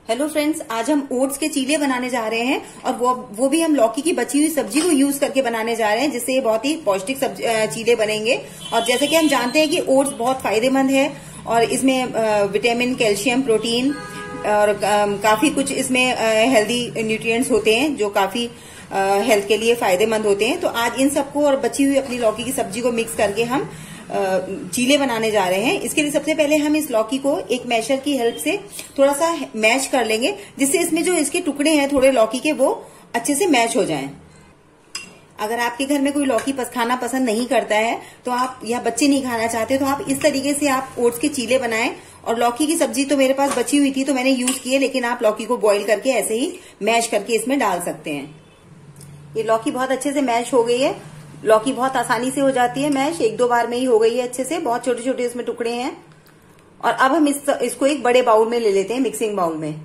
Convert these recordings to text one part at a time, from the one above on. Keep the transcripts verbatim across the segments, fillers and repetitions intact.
Hello friends, आज हम oats के चीले बनाने जा रहे हैं और वो वो भी हम लौकी की बची हुई सब्जी को यूज करके बनाने जा रहे हैं, जिससे ये बहुत ही पौष्टिक चीले बनेंगे। और जैसे कि हम जानते हैं कि ओट्स बहुत फायदेमंद है और इसमें विटामिन, कैल्शियम, प्रोटीन और काफी कुछ इसमें हेल्दी न्यूट्रिएंट्स होते हैं जो काफी हेल्थ के लिए फायदेमंद होते हैं। तो आज इन सबको और बची हुई अपनी लौकी की सब्जी को मिक्स करके हम चीले बनाने जा रहे हैं। इसके लिए सबसे पहले हम इस लौकी को एक मैशर की हेल्प से थोड़ा सा मैश कर लेंगे, जिससे इसमें जो इसके टुकड़े हैं थोड़े लौकी के वो अच्छे से मैश हो जाएं। अगर आपके घर में कोई लौकी खाना पसंद नहीं करता है तो आप या बच्चे नहीं खाना चाहते तो आप इस तरीके से आप ओट्स के चीले बनाएं। और लौकी की सब्जी तो मेरे पास बची हुई थी तो मैंने यूज की है, लेकिन आप लौकी को बॉईल करके ऐसे ही मैश करके इसमें डाल सकते हैं। ये लौकी बहुत अच्छे से मैश हो गई है। लौकी बहुत आसानी से हो जाती है मैश, एक दो बार में ही हो गई है अच्छे से। बहुत छोटे छोटे इसमें टुकड़े हैं। और अब हम इस, इसको एक बड़े बाउल में ले लेते हैं, मिक्सिंग बाउल में।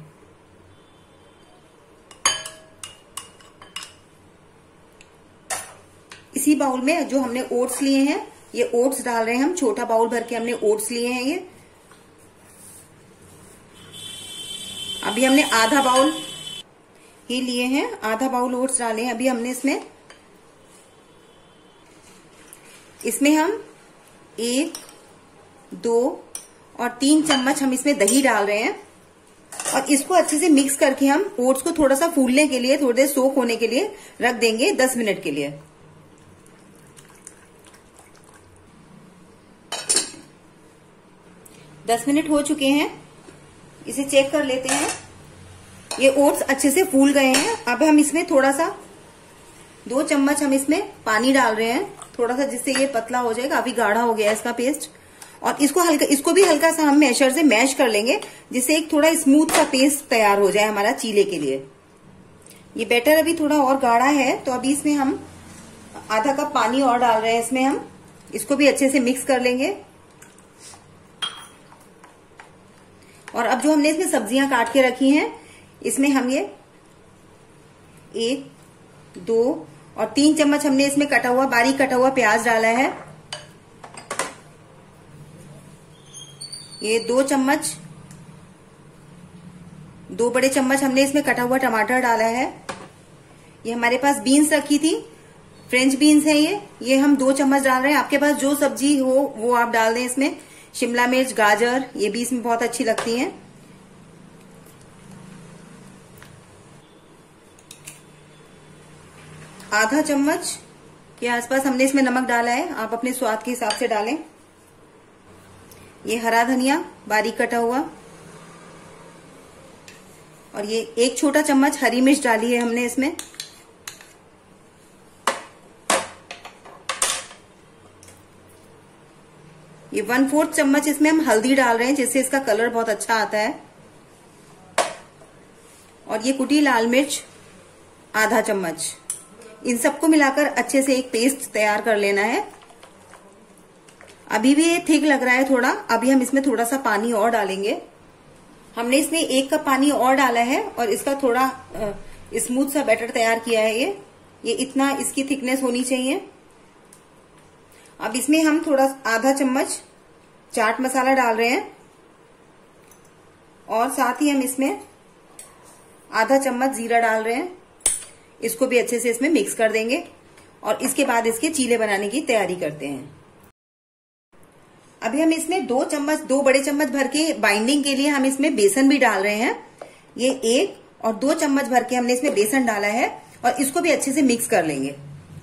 इसी बाउल में जो हमने ओट्स लिए हैं, ये ओट्स डाल रहे हैं हम। छोटा बाउल भर के हमने ओट्स लिए हैं। ये अभी हमने आधा बाउल ही लिए हैं, आधा बाउल ओट्स डाले हैं अभी हमने इसमें। इसमें हम एक, दो और तीन चम्मच हम इसमें दही डाल रहे हैं और इसको अच्छे से मिक्स करके हम ओट्स को थोड़ा सा फूलने के लिए, थोड़ी देर सोक होने के लिए रख देंगे दस मिनट के लिए। दस मिनट हो चुके हैं, इसे चेक कर लेते हैं। ये ओट्स अच्छे से फूल गए हैं। अब हम इसमें थोड़ा सा, दो चम्मच हम इसमें पानी डाल रहे हैं, थोड़ा सा, जिससे ये पतला हो जाए। काफी गाढ़ा हो गया इसका पेस्ट। और इसको हल्का, इसको भी हल्का सा हम मैशर से मैश कर लेंगे, जिससे एक थोड़ा स्मूथ सा पेस्ट तैयार हो जाए हमारा चीले के लिए। ये बैटर अभी थोड़ा और गाढ़ा है तो अभी इसमें हम आधा कप पानी और डाल रहे हैं इसमें हम। इसको भी अच्छे से मिक्स कर लेंगे। और अब जो हमने इसमें सब्जियां काट के रखी हैं, इसमें हम ये एक, दो और तीन चम्मच हमने इसमें कटा हुआ, बारीक कटा हुआ प्याज डाला है। ये दो चम्मच, दो बड़े चम्मच हमने इसमें कटा हुआ टमाटर डाला है। ये हमारे पास बीन्स रखी थी, फ्रेंच बीन्स है ये ये हम दो चम्मच डाल रहे हैं। आपके पास जो सब्जी हो वो आप डाल दें इसमें। शिमला मिर्च, गाजर, ये भी इसमें बहुत अच्छी लगती हैं। आधा चम्मच के आसपास हमने इसमें नमक डाला है, आप अपने स्वाद के हिसाब से डालें। ये हरा धनिया बारीक कटा हुआ, और ये एक छोटा चम्मच हरी मिर्च डाली है हमने इसमें। ये वन फोर्थ चम्मच इसमें हम हल्दी डाल रहे हैं, जिससे इसका कलर बहुत अच्छा आता है। और ये कुटी लाल मिर्च आधा चम्मच। इन सबको मिलाकर अच्छे से एक पेस्ट तैयार कर लेना है। अभी भी ये थिक लग रहा है थोड़ा, अभी हम इसमें थोड़ा सा पानी और डालेंगे। हमने इसमें एक कप पानी और डाला है और इसका थोड़ा स्मूथ सा बैटर तैयार किया है। ये ये इतना इसकी थिकनेस होनी चाहिए। अब इसमें हम थोड़ा आधा चम्मच चाट मसाला डाल रहे हैं और साथ ही हम इसमें आधा चम्मच जीरा डाल रहे हैं। इसको भी अच्छे से इसमें मिक्स कर देंगे और इसके बाद इसके चीले बनाने की तैयारी करते हैं। अभी हम इसमें दो चम्मच, दो बड़े चम्मच भर के बाइंडिंग के लिए हम इसमें बेसन भी डाल रहे हैं। ये एक और दो चम्मच भर के हमने इसमें बेसन डाला है और इसको भी अच्छे से मिक्स कर लेंगे।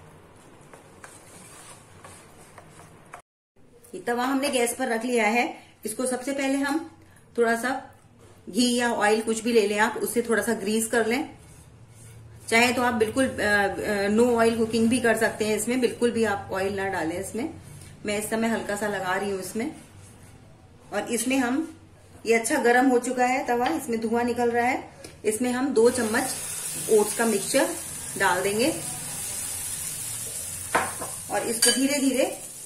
ये तवा हमने गैस पर रख लिया है। इसको सबसे पहले हम थोड़ा सा घी या ऑयल कुछ भी ले लें आप, उससे थोड़ा सा ग्रीस कर लें। चाहे तो आप बिल्कुल नो ऑयल कुकिंग भी कर सकते हैं इसमें, बिल्कुल भी आप ऑयल ना डालें इसमें। मैं इस समय हल्का सा लगा रही हूं इसमें। और इसमें हम, ये अच्छा गर्म हो चुका है तवा, इसमें धुआं निकल रहा है। इसमें हम दो चम्मच ओट्स का मिक्सचर डाल देंगे और इसको धीरे धीरे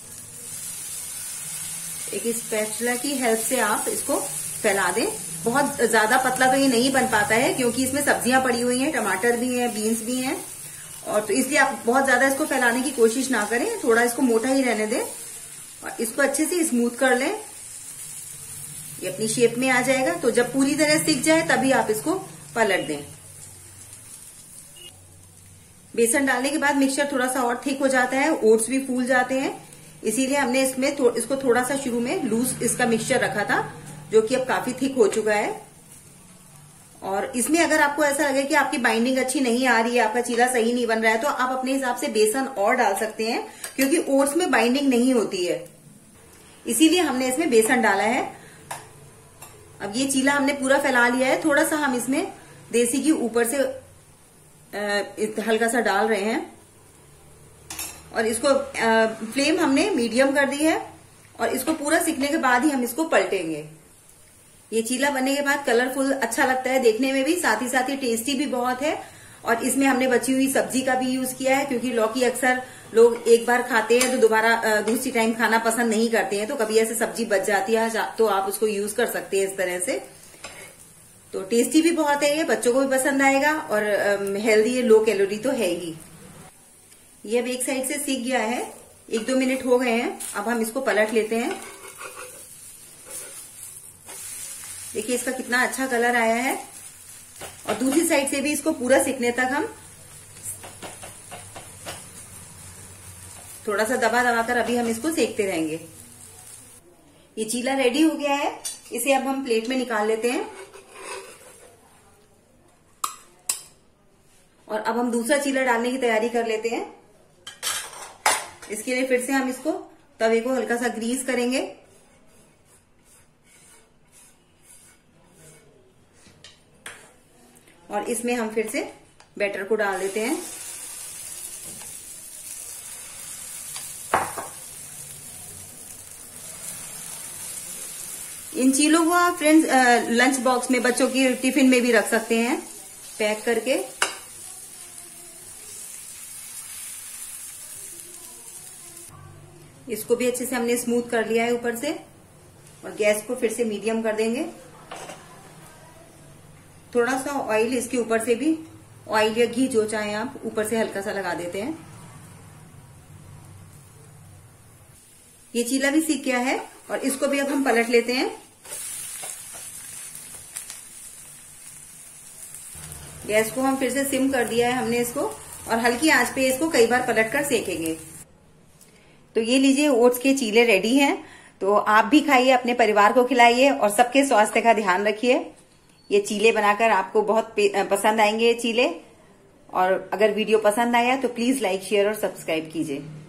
एक स्पैचुला की हेल्प से आप इसको फैला दें। बहुत ज्यादा पतला तो ये नहीं बन पाता है क्योंकि इसमें सब्जियां पड़ी हुई हैं, टमाटर भी हैं, बीन्स भी हैं, और तो इसलिए आप बहुत ज्यादा इसको फैलाने की कोशिश ना करें, थोड़ा इसको मोटा ही रहने दें और इसको अच्छे से स्मूथ कर लें। ये अपनी शेप में आ जाएगा। तो जब पूरी तरह सीख जाए तभी आप इसको पलट दें। बेसन डालने के बाद मिक्सचर थोड़ा सा और थिक हो जाता है, ओट्स भी फूल जाते हैं, इसीलिए हमने इसमें थो, इसको थोड़ा सा शुरू में लूज इसका मिक्सचर रखा था, जो कि अब काफी थिक हो चुका है। और इसमें अगर आपको ऐसा लगे कि आपकी बाइंडिंग अच्छी नहीं आ रही है, आपका चीला सही नहीं बन रहा है, तो आप अपने हिसाब से बेसन और डाल सकते हैं, क्योंकि ओट्स में बाइंडिंग नहीं होती है, इसीलिए हमने इसमें बेसन डाला है। अब ये चीला हमने पूरा फैला लिया है। थोड़ा सा हम इसमें देसी घी ऊपर से हल्का सा डाल रहे हैं और इसको आ, फ्लेम हमने मीडियम कर दी है और इसको पूरा सिकने के बाद ही हम इसको पलटेंगे। ये चीला बनने के बाद कलरफुल अच्छा लगता है देखने में भी, साथ ही साथ ही टेस्टी भी बहुत है। और इसमें हमने बची हुई सब्जी का भी यूज किया है, क्योंकि लौकी अक्सर लोग एक बार खाते हैं तो दोबारा दूसरी टाइम खाना पसंद नहीं करते हैं, तो कभी ऐसे सब्जी बच जाती है तो आप उसको यूज कर सकते हैं इस तरह से। तो टेस्टी भी बहुत है ये, बच्चों को भी पसंद आएगा और हेल्दी है, लो कैलोरी तो है ही। ये अब एक साइड से सीख गया है, एक दो मिनट हो गए हैं। अब हम इसको पलट लेते हैं। देखिए इसका कितना अच्छा कलर आया है। और दूसरी साइड से भी इसको पूरा सिकने तक हम थोड़ा सा दबा दबा कर अभी हम इसको सेकते रहेंगे। ये चीला रेडी हो गया है, इसे अब हम प्लेट में निकाल लेते हैं। और अब हम दूसरा चीला डालने की तैयारी कर लेते हैं। इसके लिए फिर से हम इसको तवे को हल्का सा ग्रीस करेंगे। और इसमें हम फिर से बैटर को डाल देते हैं। इन चीलों को आप फ्रेंड्स लंच बॉक्स में, बच्चों की टिफिन में भी रख सकते हैं पैक करके। इसको भी अच्छे से हमने स्मूथ कर लिया है ऊपर से, और गैस को फिर से मीडियम कर देंगे। थोड़ा सा ऑयल इसके ऊपर से भी, ऑयल या घी जो चाहे आप ऊपर से हल्का सा लगा देते हैं। ये चीला भी सीख गया है और इसको भी अब हम पलट लेते हैं। गैस को हम फिर से सिम कर दिया है हमने इसको, और हल्की आंच पे इसको कई बार पलट कर सेकेंगे। तो ये लीजिए, ओट्स के चीले रेडी हैं। तो आप भी खाइए, अपने परिवार को खिलाइए और सबके स्वास्थ्य का ध्यान रखिए। ये चीले बनाकर आपको बहुत पसंद आएंगे ये चीले। और अगर वीडियो पसंद आया तो प्लीज लाइक, शेयर और सब्सक्राइब कीजिए।